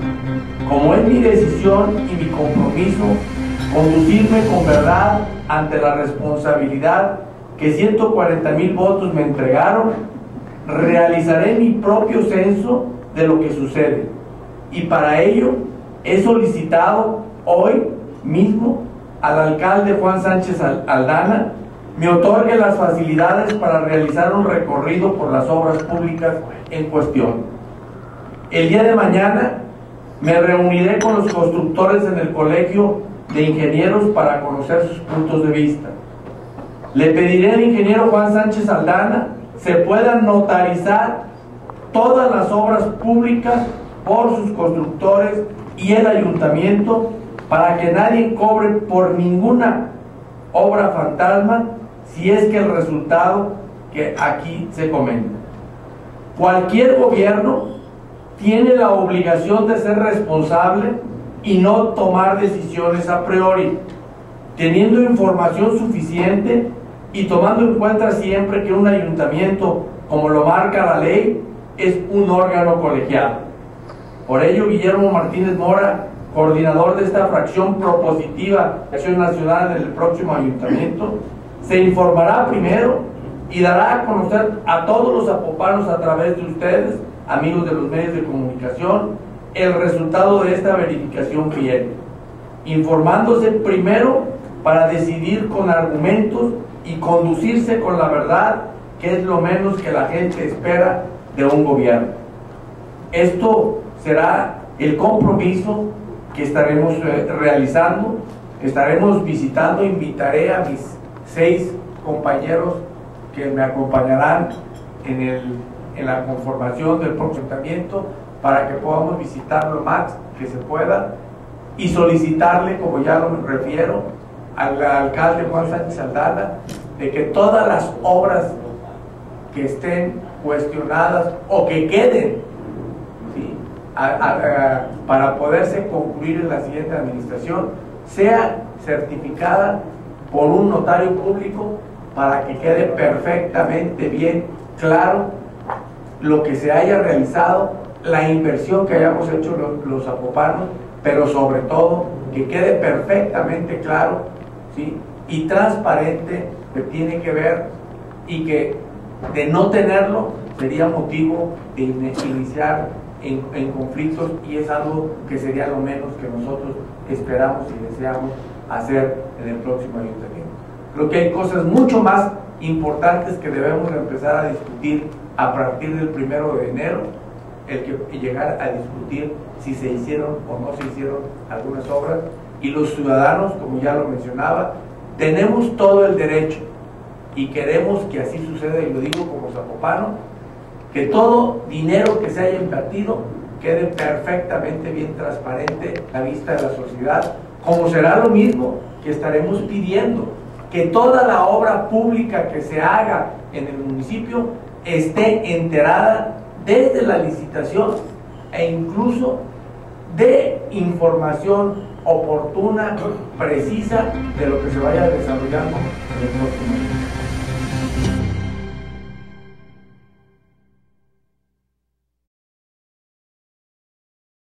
Como es mi decisión y mi compromiso conducirme con verdad ante la responsabilidad que 140,000 votos me entregaron, realizaré mi propio censo de lo que sucede, y para ello he solicitado hoy mismo al alcalde Juan Sánchez Aldana me otorgue las facilidades para realizar un recorrido por las obras públicas en cuestión. El día de mañana me reuniré con los constructores en el Colegio de Ingenieros para conocer sus puntos de vista. Le pediré al ingeniero Juan Sánchez Aldana se puedan notarizar todas las obras públicas por sus constructores y el ayuntamiento para que nadie cobre por ninguna obra fantasma si es que el resultado que aquí se comenta. Cualquier gobierno tiene la obligación de ser responsable y no tomar decisiones a priori, teniendo información suficiente y tomando en cuenta siempre que un ayuntamiento, como lo marca la ley, es un órgano colegiado. Por ello, Guillermo Martínez Mora, coordinador de esta fracción propositiva de Acción Nacional en el próximo ayuntamiento, se informará primero y dará a conocer a todos los zapopanos a través de ustedes, amigos de los medios de comunicación, el resultado de esta verificación fiel, informándose primero para decidir con argumentos y conducirse con la verdad, que es lo menos que la gente espera de un gobierno. Esto será el compromiso que estaremos realizando. Estaremos visitando, invitaré a mis 6 compañeros que me acompañarán en la conformación del próximo ayuntamiento para que podamos visitar lo más que se pueda y solicitarle, como ya lo refiero, al alcalde Juan Sánchez Aldana de que todas las obras que estén cuestionadas o que queden, ¿sí?, para poderse concluir en la siguiente administración, sea certificada por un notario público para que quede perfectamente bien claro lo que se haya realizado, la inversión que hayamos hecho los zapopanos, pero sobre todo que quede perfectamente claro, ¿sí?, y transparente, que tiene que ver, y que de no tenerlo sería motivo de iniciar en conflictos, y es algo que sería lo menos que nosotros esperamos y deseamos hacer en el próximo ayuntamiento. Creo que hay cosas mucho más importantes que debemos empezar a discutir a partir del 1 de enero, el que llegar a discutir si se hicieron o no se hicieron algunas obras, y los ciudadanos, como ya lo mencionaba, tenemos todo el derecho y queremos que así suceda, y lo digo como zapopano, que todo dinero que se haya invertido quede perfectamente bien transparente a la vista de la sociedad, como será lo mismo que estaremos pidiendo, que toda la obra pública que se haga en el municipio esté enterada desde la licitación e incluso de información oportuna, precisa de lo que se vaya desarrollando en el próximo año.